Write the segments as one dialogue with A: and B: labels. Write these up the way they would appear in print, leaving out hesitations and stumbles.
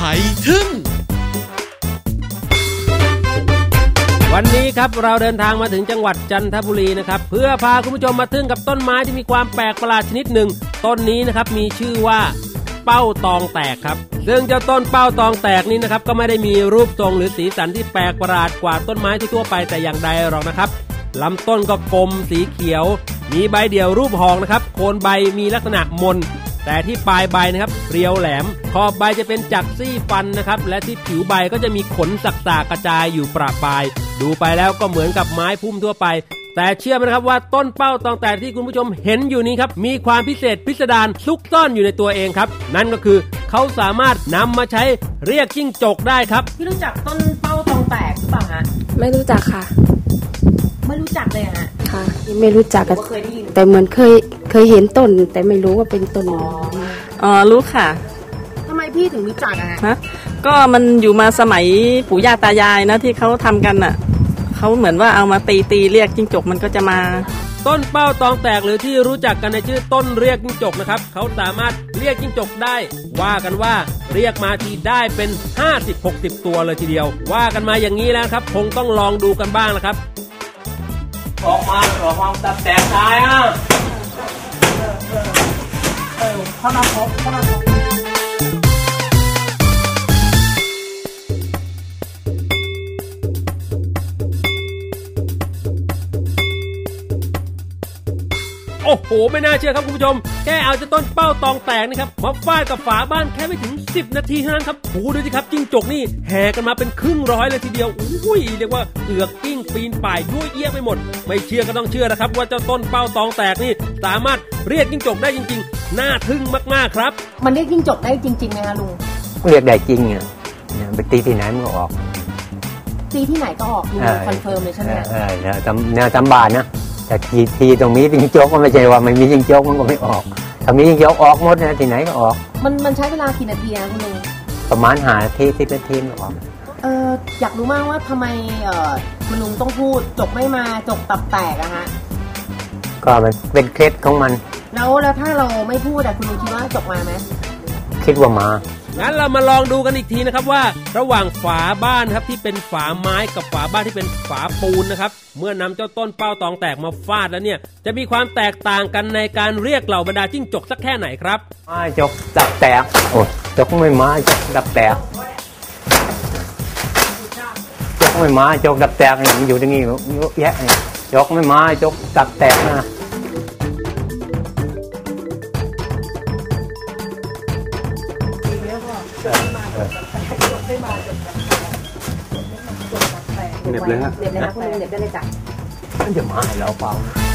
A: ยทึ่ง
B: วันนี้ครับเราเดินทางมาถึงจังหวัดจันทบุรีนะครับเพื่อพาคุณผู้ชมมาทึ่งกับต้นไม้ที่มีความแปลกประหลาดชนิดหนึ่งต้นนี้นะครับมีชื่อว่าเป้าตองแตกครับซึ่งเจ้าต้นเป้าตองแตกนี้นะครับก็ไม่ได้มีรูปทรงหรือสีสันที่แปลกประหลาดกว่าต้นไม้ทั่วไปแต่อย่างใดหรอกนะครับลำต้นก็กลมสีเขียวมีใบเดี่ยวรูปหอกนะครับโคนใบมีลักษณะมนแต่ที่ปลายใบนะครับเรียวแหลมขอบใบจะเป็นจักซี่ฟันนะครับและที่ผิวใบก็จะมีขนสักๆกระจายอยู่ประปรายดูไปแล้วก็เหมือนกับไม้พุ่มทั่วไปแต่เชื่อไหมนะครับว่าต้นเป้าตองแตกที่คุณผู้ชมเห็นอยู่นี้ครับมีความพิเศษพิสดารซุกซ่อนอยู่ในตัวเองครับนั่นก็คือเขาสามารถนำมาใช้เรียกจิ้งจกได้ครับ
C: พี่รู้จักต้นเป้าตองแตกหรือเปล่าฮะ
D: ไม่รู้จักค่ะ
C: ไม่รู้จักเลยฮะ
D: ค่ะไม่รู้จักแต่เหมือนเคยเห็นต้นแต่ไม่รู้ว่าเป็นต้น
E: อ๋อรู้ค่ะ
C: ทำไมพี่ถึงรู้จักฮะ
E: ก็มันอยู่มาสมัยปู่ย่าตายายนะที่เขาทำกันน่ะเขาเหมือนว่าเอามาตีเรียกจิ้งจกมันก็จะมา
B: ต้นเป้าตองแตกหรือที่รู้จักกันในชื่อต้นเรียกจิ้งจกนะครับเขาสามารถเรียกจิ้งจกได้ว่ากันว่าเรียกมาทีได้เป็น 50-60 ตัวเลยทีเดียวว่ากันมาอย่างนี้แล้วครับคงต้องลองดูกันบ้างนะครับออกมาตัดแตกตายอ่ะ
C: เขานำพบ
B: โอ้โหไม่น่าเชื่อครับคุณผู้ชมแค่เอาจะต้นเป้าตองแตกนะครับมาฟาดกับฝาบ้านแค่ไม่ถึง10 นาทีเท่านั้นครับโอ้ดูสิครับจิ้งจกนี่แห่กันมาเป็นครึ่งร้อยเลยทีเดียวอุ้ยเรียกว่าเอือกกิ้งปีนป่ายด้วยเอี้ยไปหมดไม่เชื่อก็ต้องเชื่อนะครับว่าเจ้าต้นเป้าตองแตกนี่สามารถเรียกจิ้งจกได้จริงๆน่าทึ่งมากๆครับ
C: มันเรียกจิ้งจกได้จริงๆไหมคะลุง
F: เรียกได้จริงอ่ะไปตีที่ไหนมันก็ออก
C: ตีที่ไหนก็ออกลุงคอนเฟิร์มเลยใช่ไหม
F: แนวตำบานนะแต่ทีตรงนี้จิ้งจกก็ไม่ใช่ว่าไม่มีจิ้งจกมันก็ไม่ออกถ้ามีจิ้งจกออกหมดนะที่ไหนก็ออก
C: มันใช้เวลากี่นาทีนะคุณลุง
F: ประมาณ5 นาที10 นาทีก็ออก
C: อยากรู้มากว่าทำไมคุณลุงต้องพูดจกไม่มาจกตับแตกอะฮะ
F: ก็มันเป็นเคล็ดของมัน
C: แล้วถ้าเราไม่พูดคุณลุงคิดว่าจกมาไหม
F: คิดว่ามา
B: งั้นเรามาลองดูกันอีกทีนะครับว่าระหว่างฝาบ้านครับที่เป็นฝาไม้กับฝาบ้านที่เป็นฝาปูนนะครับเมื่อนำเจ้าต้นเป้าตองแตกมาฟาดแล้วเนี่ยจะมีความแตกต่างกันในการเรียกเหล่าบรรดาจิ้งจกสักแค่ไหนครับ
F: จกดับแตกโอ้จกไม่มาจกดับแตกจกไม่มาจกดับแตกมันอยู่ตรงนี้เยอะแยะจกไม่มาจกดับแตกนะ
C: เน็บเลยฮะเน็บเลยนะคุณลุงเน็บได้เลยจ้ะ
F: มันจะมาให้เราเปล่า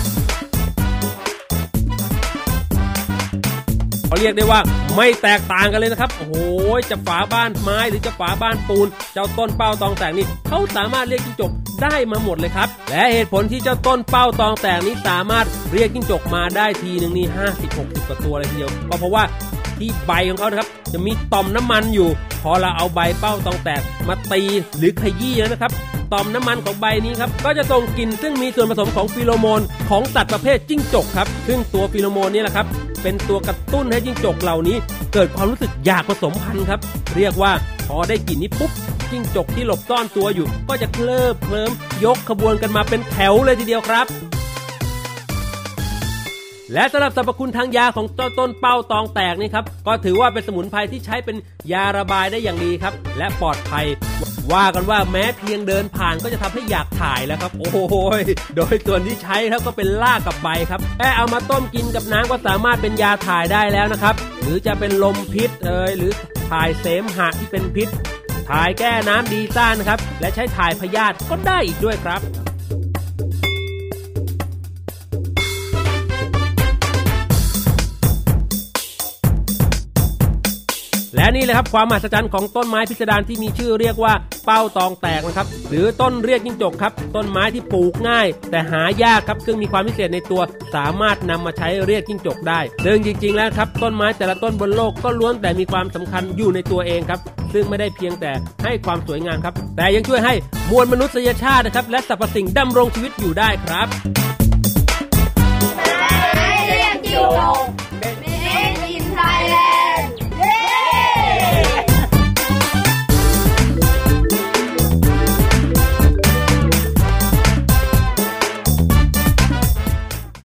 B: เขาเรียกได้ว่าไม่แตกต่างกันเลยนะครับโอ้โหจะฝาบ้านไม้หรือจะฝาบ้านปูนเจ้าต้นเป้าตองแตกนี่เขาสามารถเรียกจิ้งจกได้มาหมดเลยครับและเหตุผลที่เจ้าต้นเป้าตองแตกนี้สามารถเรียกจิ้งจกมาได้ทีนึงนี่50-60 กว่าตัวเลยทีเดียวก็เพราะว่าที่ใบของเขานะครับจะมีต่อมน้ำมันอยู่พอเราเอาใบเป้าตองแตกมาตีหรือขยี้แล้วนะครับต่อมน้ำมันของใบนี้ครับก็จะส่งกลิ่นซึ่งมีส่วนผสมของฟีโรโมนของสัตว์ประเภทจิ้งจกครับซึ่งตัวฟีโรโมนนี้แหละครับเป็นตัวกระตุ้นให้จิ้งจกเหล่านี้เกิดความรู้สึกอยากผสมพันธุ์ครับเรียกว่าพอได้กลิ่นนี้ปุ๊บจิ้งจกที่หลบซ่อนตัวอยู่ก็จะเคลิ้มยกขบวนกันมาเป็นแถวเลยทีเดียวครับและสำหรับสรรพคุณทางยาของเจ้าต้นเป้าตองแตกนี่ครับก็ถือว่าเป็นสมุนไพรที่ใช้เป็นยาระบายได้อย่างดีครับและปลอดภัยว่ากันว่าแม้เพียงเดินผ่านก็จะทำให้อยากถ่ายแล้วครับโอ้โหโดยส่วนที่ใช้แล้วก็เป็นรากกับใบครับแค่เอามาต้มกินกับน้ำก็สามารถเป็นยาถ่ายได้แล้วนะครับหรือจะเป็นลมพิษหรือถ่ายเสมหะที่เป็นพิษถ่ายแก้น้ำดีซ่านนะครับและใช้ถ่ายพยาธิก็ได้อีกด้วยครับและนี่แหละครับความมหัศจรรย์ของต้นไม้พิสดารที่มีชื่อเรียกว่าเป้าตองแตกนะครับหรือต้นเรียกจิ้งจกครับต้นไม้ที่ปลูกง่ายแต่หายากครับซึ่งมีความพิเศษในตัวสามารถนำมาใช้เรียกจิ้งจกได้ซึ่งจริงๆแล้วครับต้นไม้แต่ละต้นบนโลกก็ล้วนแต่มีความสำคัญอยู่ในตัวเองครับซึ่งไม่ได้เพียงแต่ให้ความสวยงามครับแต่ยังช่วยให้มวลมนุษยชาตินะครับและสรรพสิ่งดำรงชีวิตอยู่ได้ครับเรียกจิ้งจก